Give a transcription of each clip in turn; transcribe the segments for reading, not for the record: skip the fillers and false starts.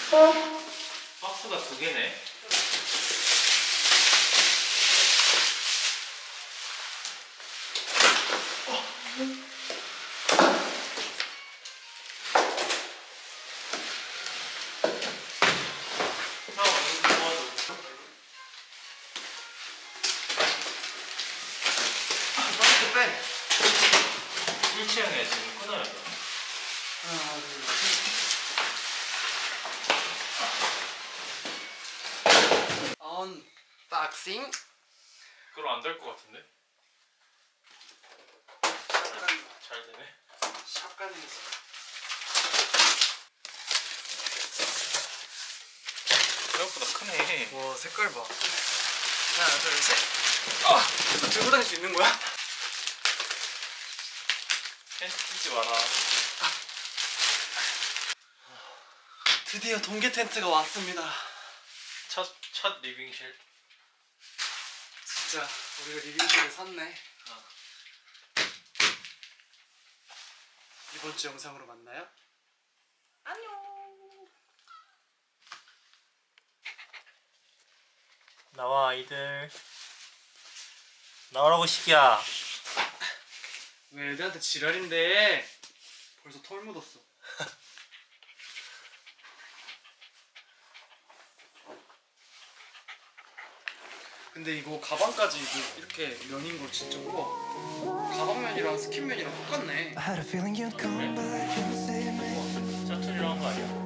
박스가 두 개네. 일체형이야 지금 끊어야 돼. 하나, 둘, 셋. 언박싱. 그럼 안 될 것 같은데? 샷간. 잘 되네. 샷간이지. 생각보다 크네. 와, 색깔 봐. 하나, 둘, 셋. 아! 들고 다닐 수 있는 거야? 텐트 치지 마라. 드디어 동계 텐트가 왔습니다. 첫 리빙실. 진짜 우리가 리빙실을 샀네. 이번 주 영상으로 만나요. 안녕. 나와 아이들. 나오라고 시기야. 왜 애들한테 지랄인데? 벌써 털 묻었어. 근데 이거 가방까지 이렇게 면인 거 진짜 우와. 가방면이랑 스킨면이랑 똑같네. 짜투리로 한 거 아니야?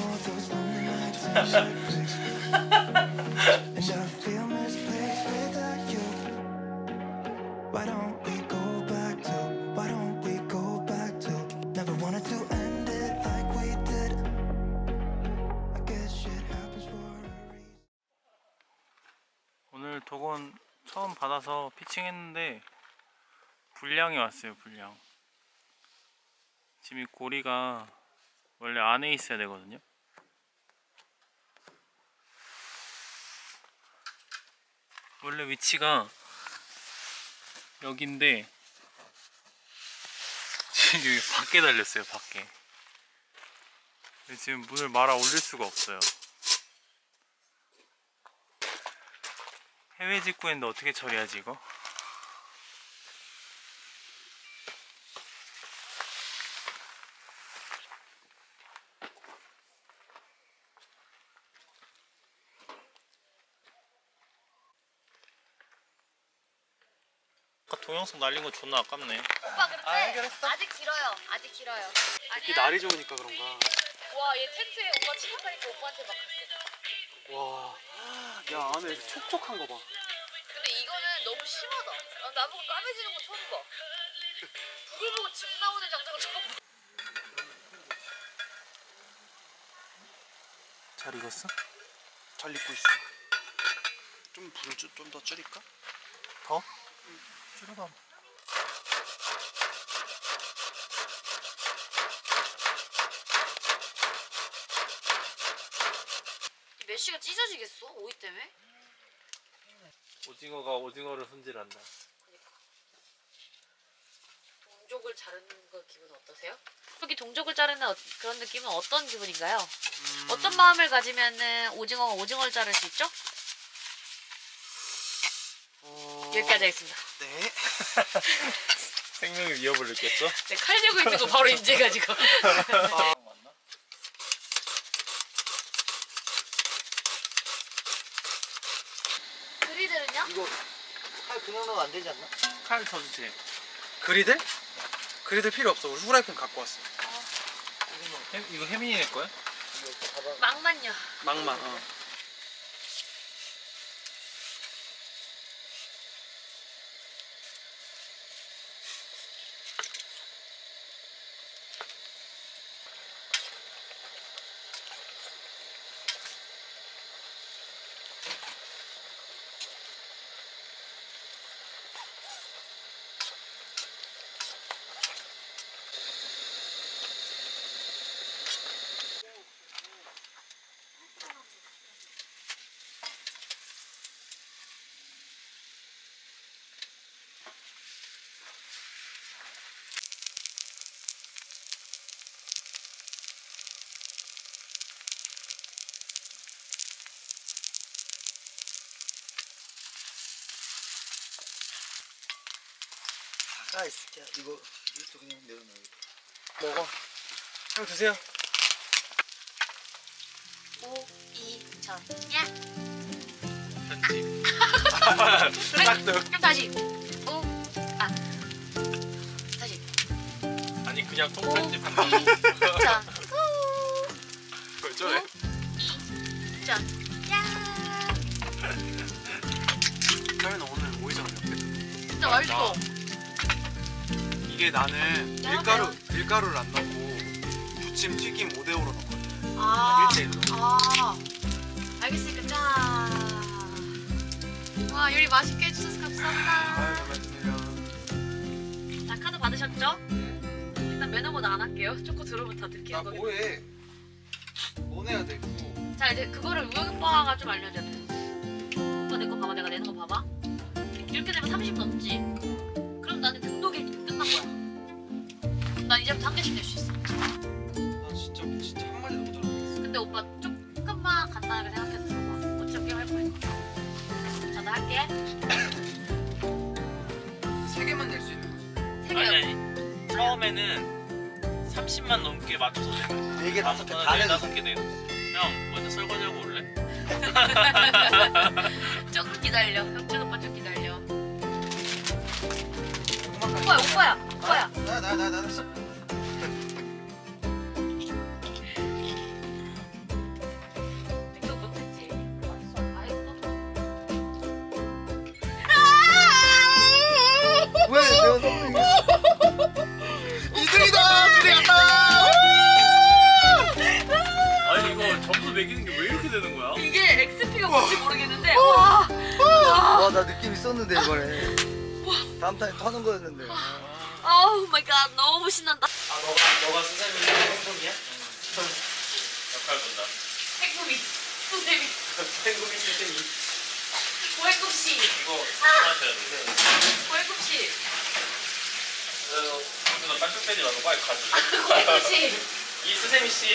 오늘 독원 처음 받아서 피칭했는데 불량이 왔어요. 불량. 지금 이 고리가 원래 안에 있어야 되거든요. 원래 위치가 여기인데 지금 여기 밖에 달렸어요. 밖에. 지금 문을 말아 올릴 수가 없어요. 해외 직구했는데 어떻게 처리하지 이거? 아까 동영상 날린 거 존나 아깝네. 오빠 근데 해결했어? 아직 길어요. 아직 길어요. 이렇게 아니야. 날이 좋으니까 그런가. 와, 얘 텐트에 오빠 침입하니까 오빠한테 막 갔어. 와, 야 안에 이렇게 촉촉한 거 봐. 근데 이거는 너무 심하다. 나보고 까매지는 거 처음 봐. 북을 보고 집 나오는 장작을 처음 봐. 잘 익었어? 잘 익고 있어. 좀 불을 좀 더 줄일까? 더? 줄여봐. 이 메쉬가 찢어지겠어? 오이 때문에? 오징어가 오징어를 손질한다. 동족을 자르는 거 기분 어떠세요? 여기 동족을 자르는 그런 느낌은 어떤 기분인가요? 어떤 마음을 가지면은 오징어가 오징어를 자를 수 있죠? 여기까지 하겠습니다. 네. 생명의 위협을 느꼈어? 네, 칼 들고 있는 거 바로 인지해가지고. 그리들은요? 이거 칼 그냥 넣으면 안 되지 않나? 칼 더 주세요. 그리들? 그리들 필요 없어. 우리 후라이팬 갖고 왔어. 이거 혜민이네 거야? 막만요. 막만. 아 진짜 이것도 그냥 내려놔야겠다. 먹어. 형 드세요. 오이전 야. 편집. 그럼 다시. 다시. 아니 그냥 통편집한 거. 오이전. 왜 저래? 오이전 야. 그러면 오늘 오이전 어때? 진짜 맛있어. 이게 나는 밀가루를 안 넣고 부침 튀김 5대5로 넣거든. 아. 1대1로. 알겠으니까 짠. 와 요리 맛있게 해주셔서 감사합니다. 맛있네요. 자 카드 받으셨죠? 일단 매너모드 안 할게요. 초코 들어오면 다 나 들키는 거기. 뭐해? 뭐 내야 돼 그거? 자 이제 그거를 우영 오빠가 좀 알려줘야 돼. 오빠 내 거 봐봐. 내가 내는 거 봐봐. 이렇게 되면 30 넘지. 그럼 나는 등록이 끝난 거야. 난 이제부터 한 개씩 낼 수 있어. 나 진짜 한마디도 못 알아듣겠어. 근데 오빠 조금만 간단하게 생각해 들어봐. 어차피 할 거니까. 자 나 할게. 3개만 낼 수 있는 거지. 3개. 아니 처음에는 30만 넘게 맞춰서 내면 4개 5개 다 네, 내놔. 5개 내고. 형 먼저 설거지하고 올래? 조금 기다려. 형준 오빠 좀 기다려. 조금만 오빠야. 나. 등록 못했지. 왜 내가 선물이야? 2등이다! 2등 갔다! 아니 이거 점수 매기는 게 왜 이렇게 되는 거야? 이게 XP가 뭔지 모르겠는데. 와. 와, 나 느낌 있었는데 이번에. 다음 타임 하는 거였는데. 오 마이 갓 너무 신난다. 너가 수세미 행동이야? 역할 본다. 행금이 수세미 행동이 수세미. 고행금씨 이거 맞춰야 돼. 고행금씨 누나 깜짝 빼지 말고 빨리 가줄래? 고행금씨 이수세미 씨.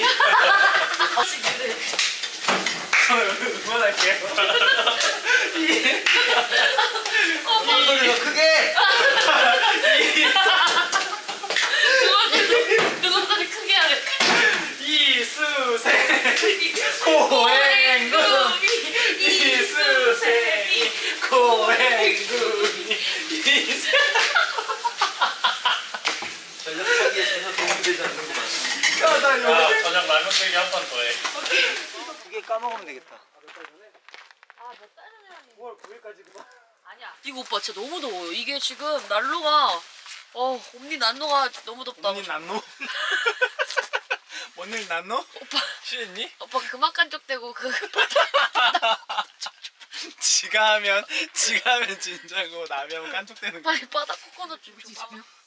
응원할게. 소리가 크게! 누가 소리 크게 하래. 이수세미 고행금이 이수세미 고행금이 전력 차기에서 도움이 되지 않는구만. 야 저녁 라면 끓기 한 판 더 해. 2개 까먹으면 되겠다. 아몇 달 전이라니. 9월 9일까지구만. 아니야. 이거 오빠 진짜 너무 더워요. 이게 지금 난로가 옴니 난로가 너무 덥다. 언니 난노? 뭔일 난노? 취했니? 오빠 그만 깐족대고 지가 하면 진짜고 남이 하면 깐족대는 거. 빨리 바닥 코코넛 좀 줘.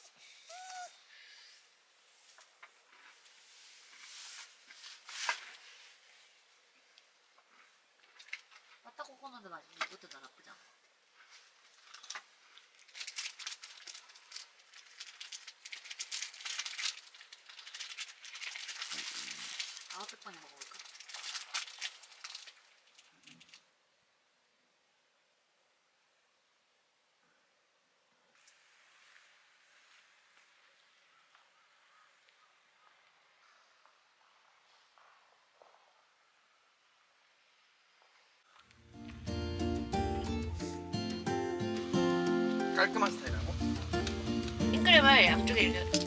바닥 코코넛 맛있는 이것도 나 나쁘지 않아. 아웃백반이 먹어볼까? 깔끔한 스타일이라고? 핑크림을 양쪽에 이렇게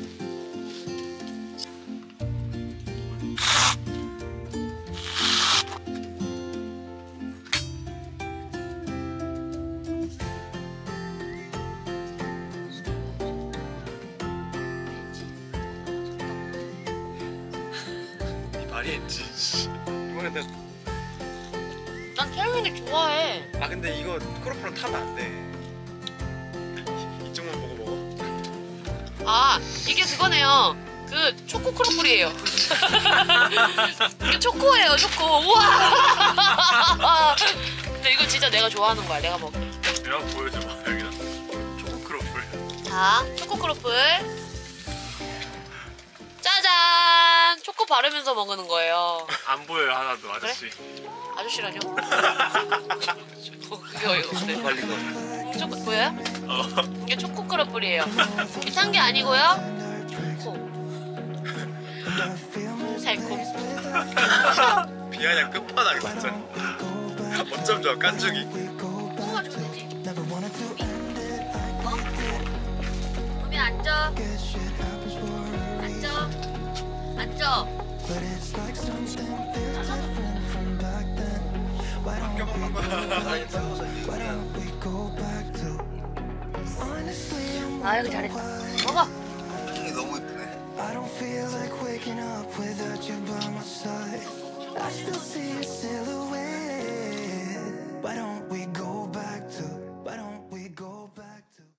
이 말이 했지. 이번에 난 캐러멜이 좋아해. 아 근데 이거 크로플로 타면 안 돼. 이쪽만 보고 먹어. 아 이게 그거네요. 그 초코 크로플이에요. 이게 초코예요, 초코. 우와. 근데 이거 진짜 내가 좋아하는 거야. 내가 먹게. 내가 보여줘봐 여기다. 초코 크로플. 자, 초코 크로플. 짜잔. 초코 바르면서 먹는 거예요. 안 보여요 하나도 아저씨. 아저씨라뇨? 그게 어이가 없네. 관리가. 초코 보여요? 이게 초코 크러플이에요. 비싼 게 아니고요. 초코. 달콤. 비아냥 끝판왕 진짜. 어쩜 좋아 깐죽이. 뽑아주면 되지. 우미 앉아. 앉아. 앉아. 아니 빨고서 그냥 아 여기 잘했다. 먹어. 표정이 너무 이쁘네. I don't feel like waking up without you by my side. I still see your silhouette